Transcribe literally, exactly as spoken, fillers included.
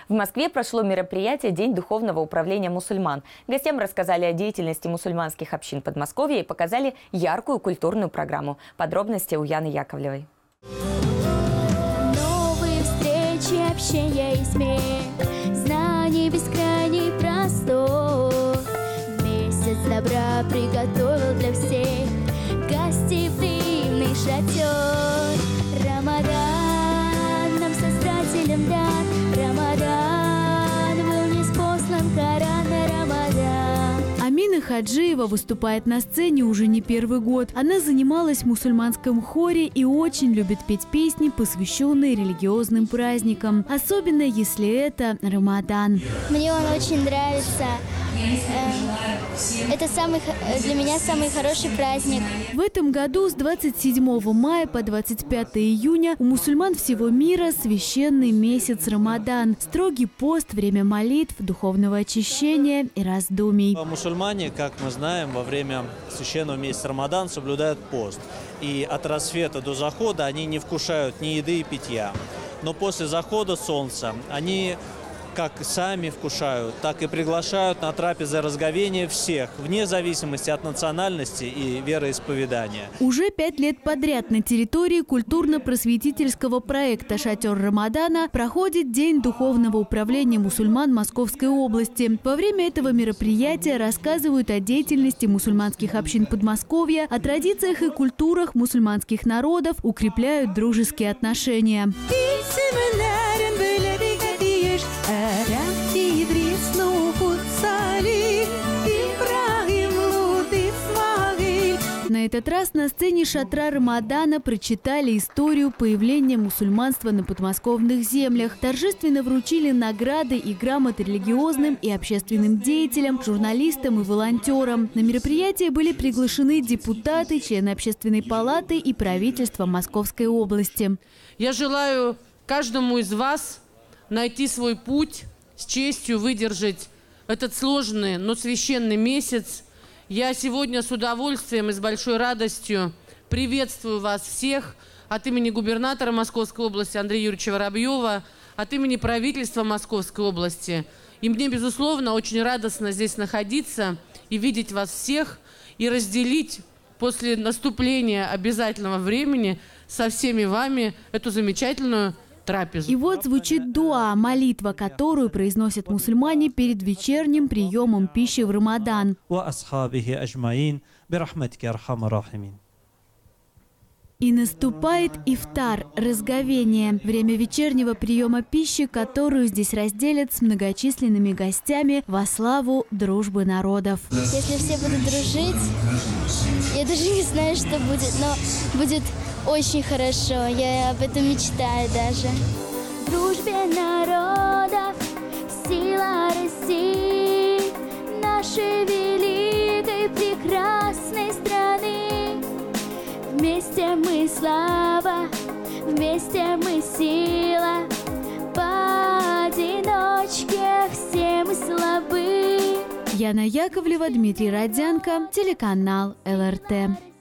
В Москве прошло мероприятие «День духовного управления мусульман». Гостям рассказали о деятельности мусульманских общин Подмосковья и показали яркую культурную программу. Подробности у Яны Яковлевой. Новые встречи, общения и смех, знаний бескрайний простор. Месяц добра приготовил для всех гостеприимный шатер. Рамадан нам Создателем дан, Рамадан был ниспослан Коран, Рамадан. Амина Хаджиева выступает на сцене уже не первый год. Она занималась в мусульманском хоре и очень любит петь песни, посвященные религиозным праздникам, особенно если это Рамадан. Мне он очень нравится. Это самый, для меня самый хороший праздник. В этом году с двадцать седьмого мая по двадцать пятое июня у мусульман всего мира священный месяц Рамадан. Строгий пост, время молитв, духовного очищения и раздумий. Мусульмане, как мы знаем, во время священного месяца Рамадан соблюдают пост. И от рассвета до захода они не вкушают ни еды и питья. Но после захода солнца они как сами вкушают, так и приглашают на трапезы разговения всех, вне зависимости от национальности и вероисповедания. Уже пять лет подряд на территории культурно-просветительского проекта «Шатер Рамадана» проходит День духовного управления мусульман Московской области. Во время этого мероприятия рассказывают о деятельности мусульманских общин Подмосковья, о традициях и культурах мусульманских народов, укрепляют дружеские отношения. На этот раз на сцене шатра Рамадана прочитали историю появления мусульманства на подмосковных землях, торжественно вручили награды и грамоты религиозным и общественным деятелям, журналистам и волонтерам. На мероприятие были приглашены депутаты, члены общественной палаты и правительства Московской области. Я желаю каждому из вас найти свой путь, с честью выдержать этот сложный, но священный месяц. Я сегодня с удовольствием и с большой радостью приветствую вас всех от имени губернатора Московской области Андрея Юрьевича Воробьева, от имени правительства Московской области. И мне, безусловно, очень радостно здесь находиться и видеть вас всех, и разделить после наступления обязательного времени со всеми вами эту замечательную трапезу. И вот звучит дуа, молитва, которую произносят мусульмане перед вечерним приемом пищи в Рамадан. И наступает ифтар, разговение, время вечернего приема пищи, которую здесь разделят с многочисленными гостями во славу дружбы народов. Если все будут дружить, я даже не знаю, что будет, но будет очень хорошо. Я об этом мечтаю даже. В дружбе народов сила России, нашей великой прекрасной страны. Вместе мы слава, вместе мы сила, поодиночке все мы слабы. Яна Яковлева, Дмитрий Родянко, телеканал эл эр тэ.